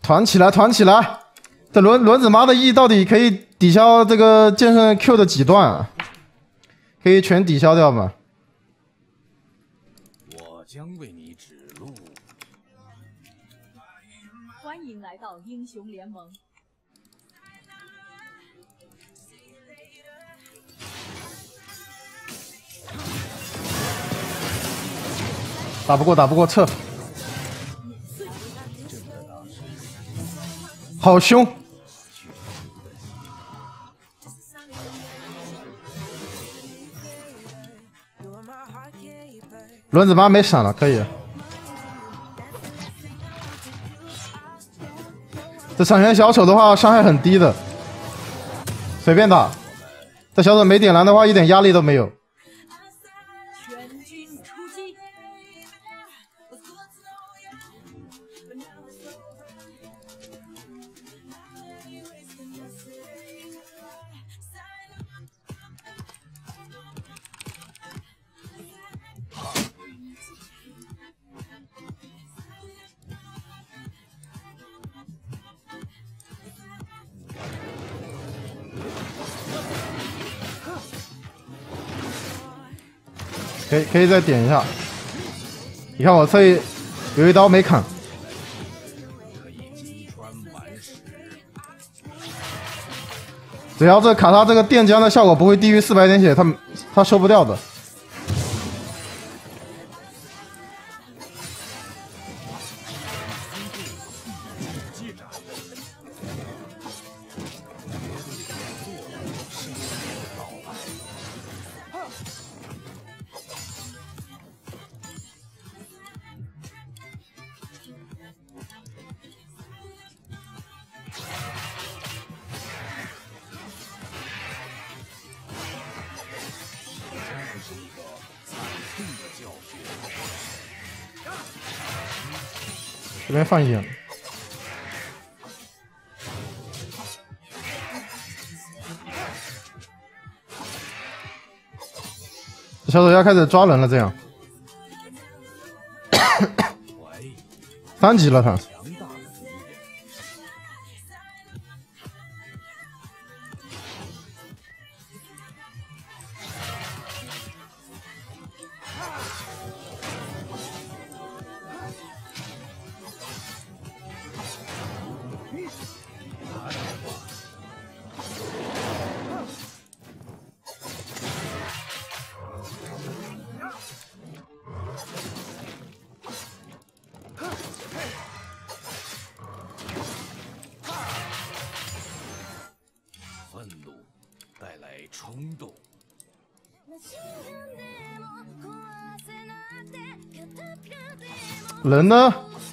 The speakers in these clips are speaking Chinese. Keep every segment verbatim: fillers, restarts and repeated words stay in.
团起来，团起来！这轮轮子妈的 E 到底可以抵消这个剑圣 Q 的几段啊？可以全抵消掉吗？ 我将为你指路。 欢迎来到英雄联盟。 打不过，打不过，撤！好凶！轮子妈没闪了，可以。这闪现小丑的话，伤害很低的，随便打。这小丑没点蓝的话，一点压力都没有。 全军出击！ 可以可以再点一下，你看我这里有一刀没砍，只要这卡他这个电浆的效果不会低于四百点血，他他收不掉的。这边放一点，小手要开始抓人了，这样三级了他。 冲动。 人呢？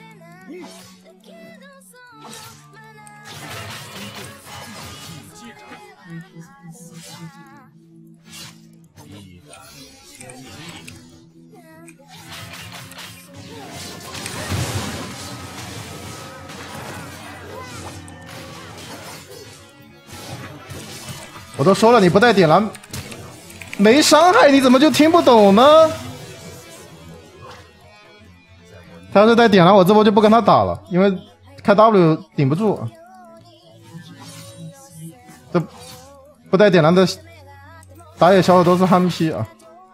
我都说了，你不带点蓝，没伤害，你怎么就听不懂呢？他要是带点蓝，我这波就不跟他打了，因为开 W 顶不住。这不带点蓝的打野小丑都是憨批啊！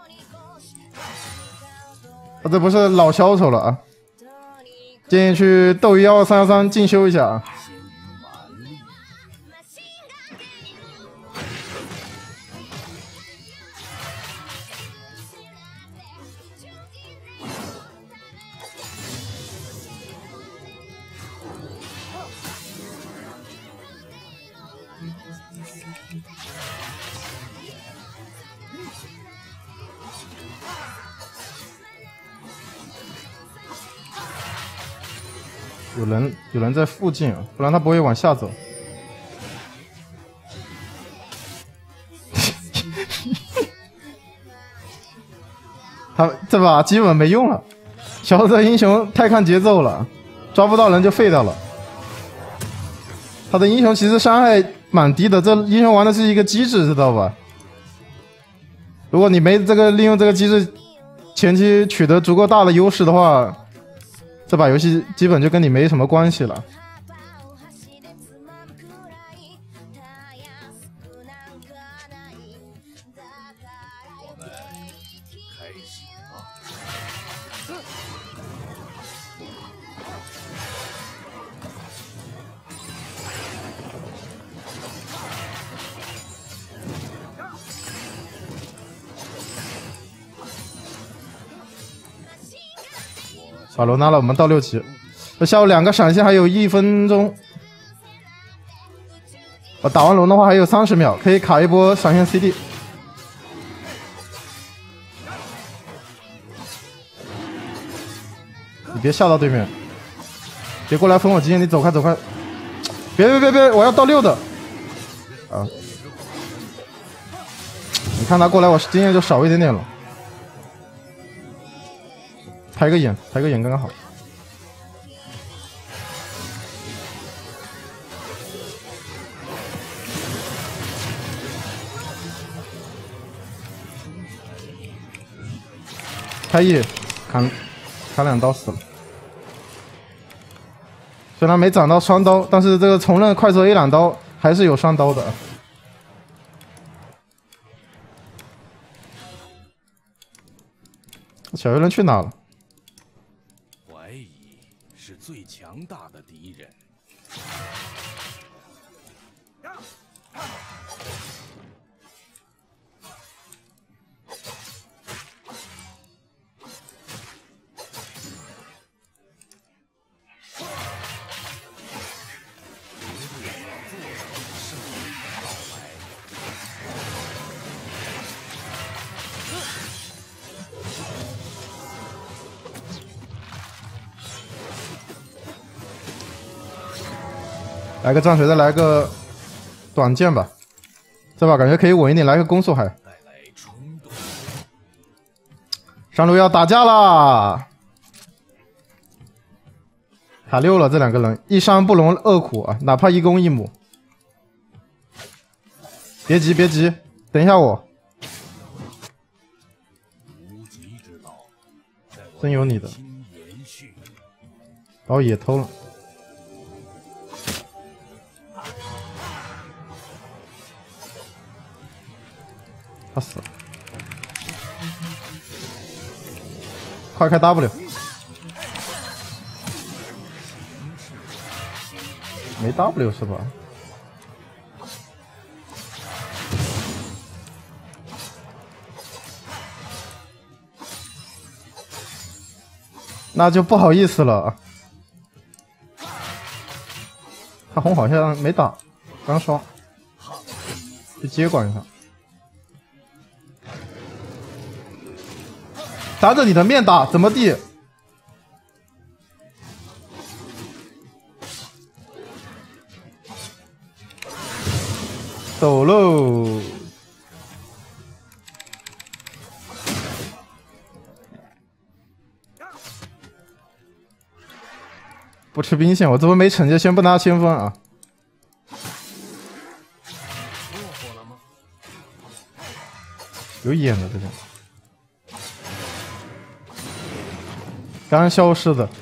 他这不是老小丑了啊！建议去斗一幺三幺三进修一下啊！有人有人在附近，不然他不会往下走。他这把基本没用了，小丑英雄太看节奏了，抓不到人就废掉了。他的英雄其实伤害蛮低的，这英雄玩的是一个机制，知道吧？如果你没这个利用这个机制，前期取得足够大的优势的话，这把游戏基本就跟你没什么关系了。 把罗拿了，我们到六级。这下午两个闪现还有一分钟。我打完龙的话还有三十秒，可以卡一波闪现 C D。你别吓到对面，别过来分我经验，你走开走开。别别别别，我要到六的。啊！你看他过来，我经验就少一点点了。抬个眼，抬个眼刚刚好。开 E， 砍砍两刀死了。虽然没涨到双刀，但是这个重刃快速 A 两刀还是有双刀的。小鱼人去哪了？ 怀疑是最强大的敌人。 来个战锤，再来个短剑吧，这把感觉可以稳一点，来个攻速海。上路要打架啦！卡六了，这两个人一山不容二虎啊，哪怕一公一母。别急别急，等一下我。真有你的，把我野偷了。他死了，快开 W， 没 W 是吧？那就不好意思了。他红好像没打，刚刷，去接管一下。当着你的面打，怎么地？走喽！不吃兵线，我这不没惩戒，先不拿千分啊！有眼的这个。刚消失的，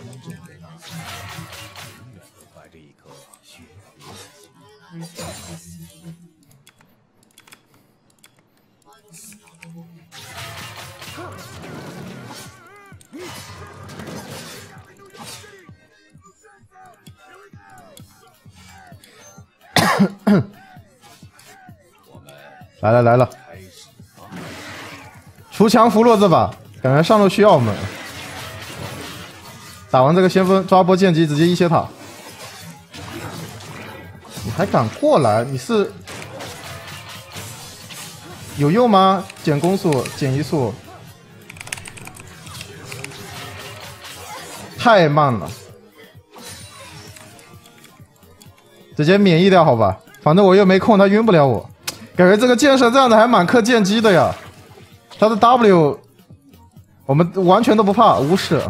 来了来了，锄强扶弱这把，感觉上路需要我们。打完这个先锋，抓波剑姬，直接一血塔。你还敢过来？你是有用吗？减攻速，减移速，太慢了。直接免疫掉好吧，反正我又没空，他晕不了我。感觉这个剑圣这样的还蛮克剑姬的呀。他的 W 我们完全都不怕，无视。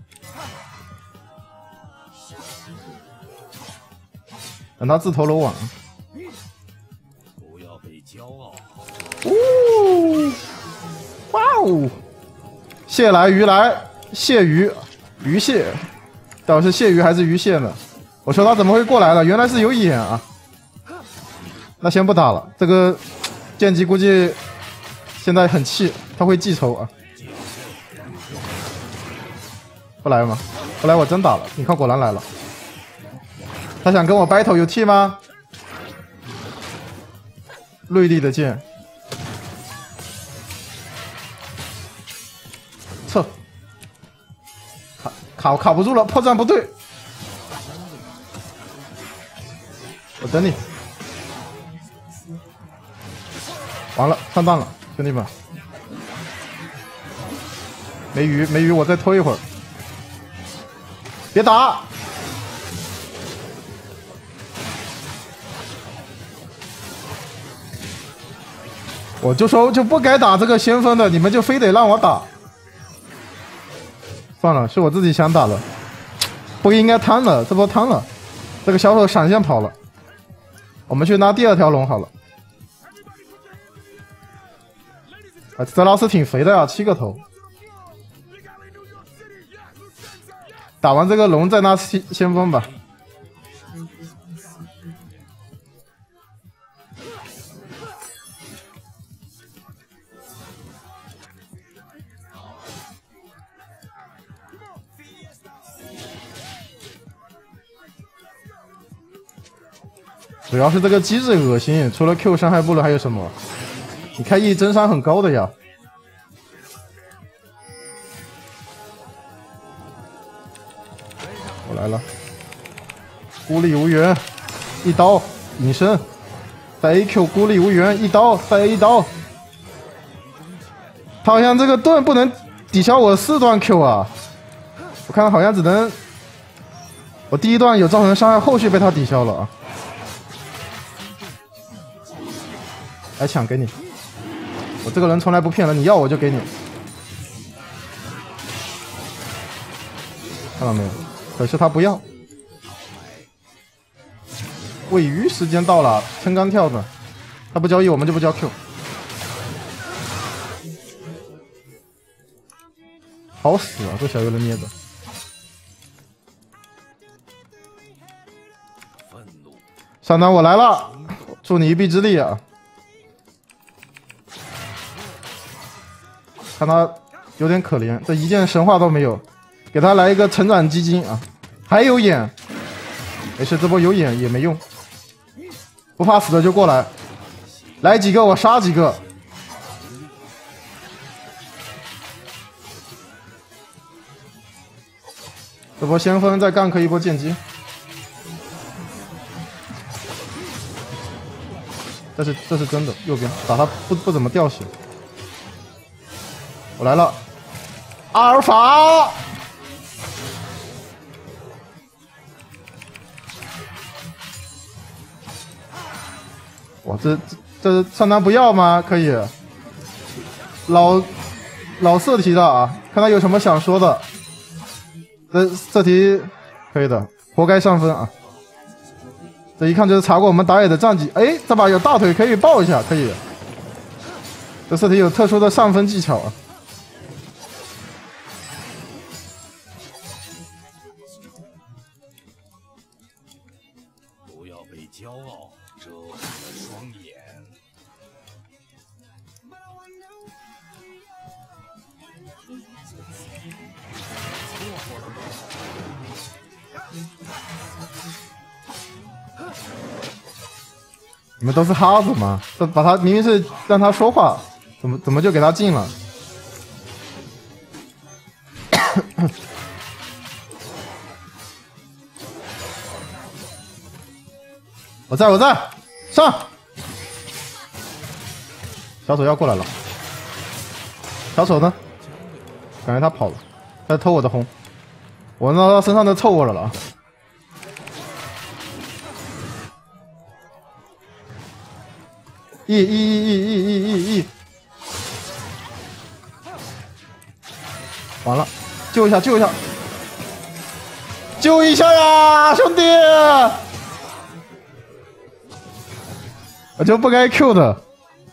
等他自投罗网。 不要被骄傲。 哦，哇哦！蟹来鱼来，蟹鱼鱼蟹，到底是蟹鱼还是鱼蟹呢？我说他怎么会过来了？原来是有眼啊！那先不打了，这个剑姬估计现在很气，他会记仇啊！不来吗？不来我真打了。你看，果然来了。他想跟我 battle 有 T 吗？锐利的剑，撤，卡卡我卡不住了，破绽不对，我等你。完了，上当了，兄弟们。没鱼，没鱼，我再拖一会儿。别打！我就说就不该打这个先锋的，你们就非得让我打。算了，是我自己想打了，不应该贪了，这波贪了。这个小丑闪现跑了，我们去拿第二条龙好了。啊，泽拉斯挺肥的呀，七个头。打完这个龙再拿先先锋吧。主要是这个机制恶心，除了 Q 伤害部了还有什么？你开 E 真伤很高的呀。我来了，孤立无援，一刀隐身，再 A Q 孤立无援，一刀再 A 刀。他好像这个盾不能抵消我四段 Q 啊，我看好像只能我第一段有造成伤害，后续被他抵消了啊。来抢给你，我这个人从来不骗人，你要我就给你，看到没有？可是他不要。喂鱼时间到了，撑杆跳的，他不交易我们就不交 Q。好死啊，这小鱼人捏的。上单我来了，助你一臂之力啊！看他有点可怜，这一件神话都没有，给他来一个成长基金啊！还有眼，没事，这波有眼也没用，不怕死的就过来，来几个我杀几个。这波先锋再干克一波剑姬，这是这是真的，右边打他不不怎么掉血。我来了，阿尔法！哇，这这这上单不要吗？可以，老老色题的啊，看他有什么想说的。这这题可以的，活该上分啊！这一看就是查过我们打野的战绩。哎，这把有大腿可以抱一下，可以。这色题有特殊的上分技巧啊！ 不要被骄傲遮蔽了双眼。 你们都是哈子吗？这把他明明是让他说话，怎么怎么就给他禁了？我在我在上，小丑要过来了。小丑呢？感觉他跑了，他在偷我的红，我拿他身上的臭味了啊！E E E E E E E E， 完了，救一下救一下救一下呀，兄弟！我就不该 Q 的。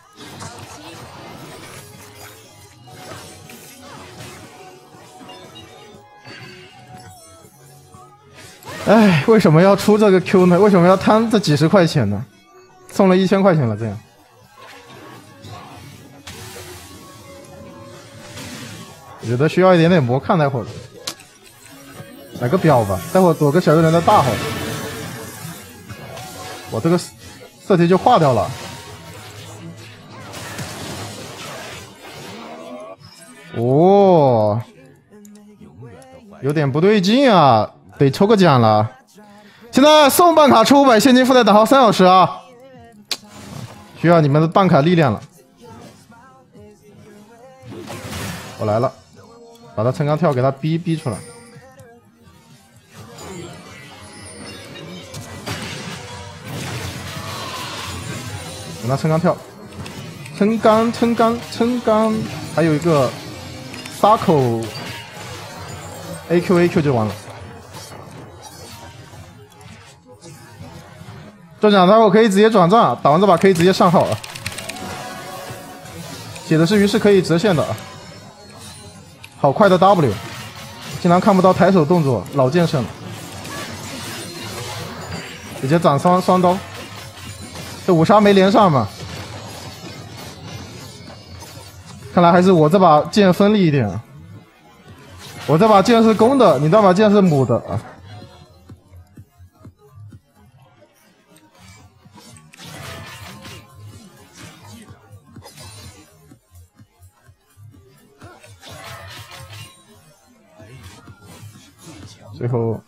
哎，为什么要出这个 Q 呢？为什么要贪这几十块钱呢？送了一千块钱了，这样。我觉得需要一点点魔看，待会儿来个表吧，待会儿躲个小鱼人的大号。我这个色题就化掉了。哦， 永远的怀有点不对劲啊，得抽个奖了。现在送办卡抽五百现金附带打号三小时啊，需要你们的办卡力量了。我来了，把他撑杆跳给他逼逼出来。等他撑杆跳，撑杆撑杆撑杆，还有一个沙口 A Q A Q 就完了。中奖待会可以直接转账，打完这把可以直接上号啊。写的是鱼是可以折线的，好快的 W， 竟然看不到抬手动作，老剑圣了，直接斩双双刀。这五杀没连上嘛？看来还是我这把剑锋利一点。我这把剑是公的，你那把剑是母的啊。最后。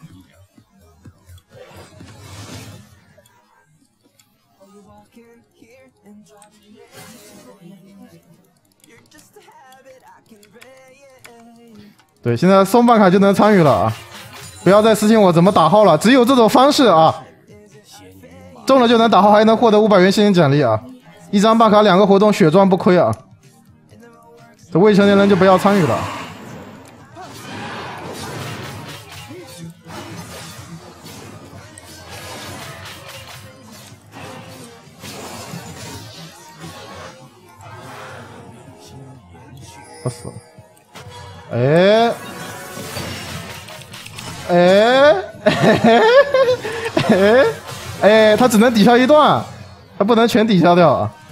对，现在送办卡就能参与了啊！不要再私信我怎么打号了，只有这种方式啊！中了就能打号，还能获得五百元现金奖励啊！一张办卡两个活动，血赚不亏啊！这未成年人就不要参与了。不死了。哎，哎，哎，哎，哎，他只能抵消一段，他不能全抵消掉啊！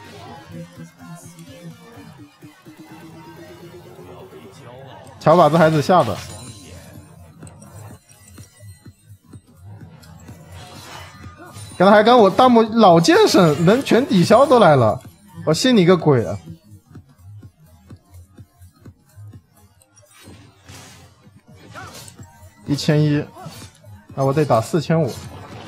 瞧把这孩子吓的，刚才还跟我弹幕老剑圣能全抵消都来了，我信你个鬼啊！一千一，那我得打四千五。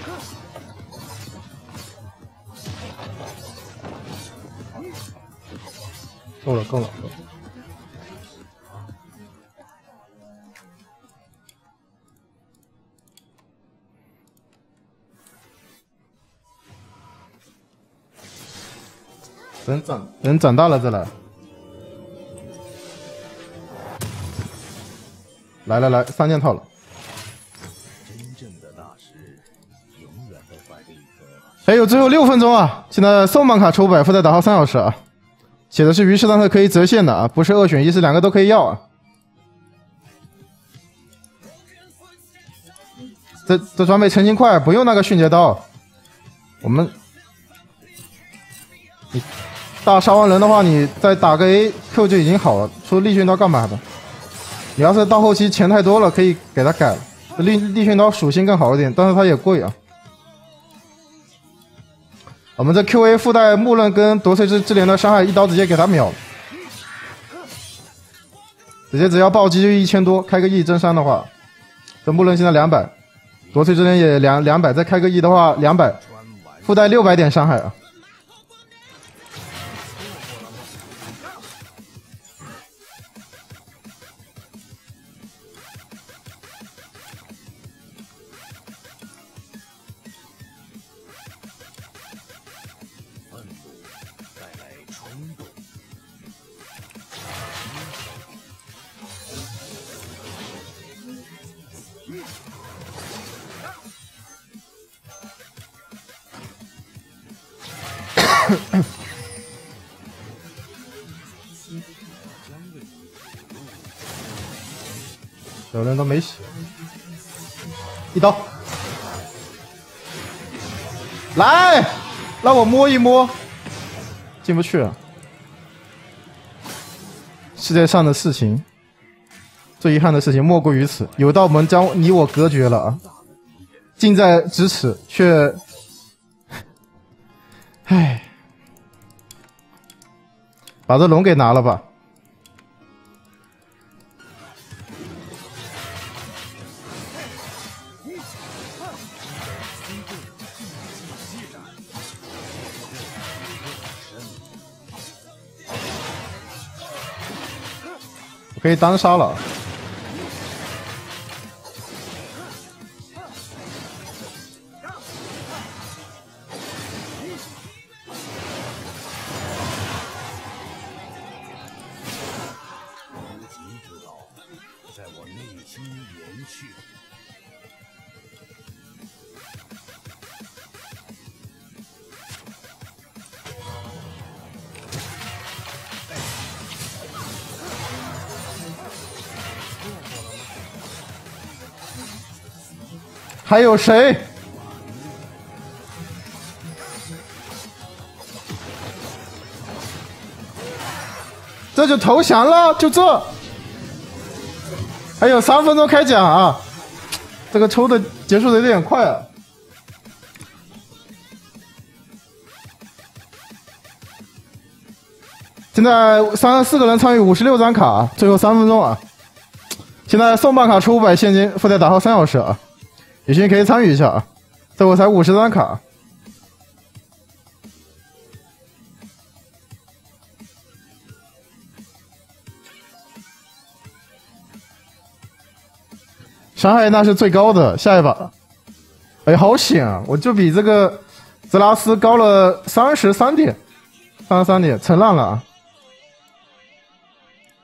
够了，够了，够了。等长，等长大了再来。来来来，三件套了。还有最后六分钟啊！现在送办卡抽百附带打号三小时啊，写的是鱼翅，但是可以折线的啊，不是二选一，是两个都可以要啊。这这装备成型快，不用那个迅捷刀。我们你大杀完人的话，你再打个 A Q 就已经好了。出力迅刀干嘛的？你要是到后期钱太多了，可以给他改了。力力迅刀属性更好一点，但是它也贵啊。我们这 Q A 附带木刃跟夺萃之之镰的伤害，一刀直接给他秒了，直接只要暴击就一千多，开个 E 真伤的话，这木刃现在两百，夺萃之镰也两两百，再开个 E 的话两百，附带六百点伤害啊！有人都没血，一刀，来，让我摸一摸，进不去了。世界上的事情，最遗憾的事情莫过于此，有道门将你我隔绝了啊！近在咫尺，却，唉，把这龙给拿了吧。 可以单杀了。 无极之道在我内心延续。 还有谁？这就投降了，就这。还有三分钟开奖啊！这个抽的结束的有点快啊。现在三十四个人参与五十六张卡，最后三分钟啊！现在送办卡出五百现金，附带打号三小时啊！有兴趣可以参与一下啊！这我才五十张卡。伤害那是最高的，下一把。哎，好险啊！我就比这个泽拉斯高了三十三点，三十三点，成烂了啊！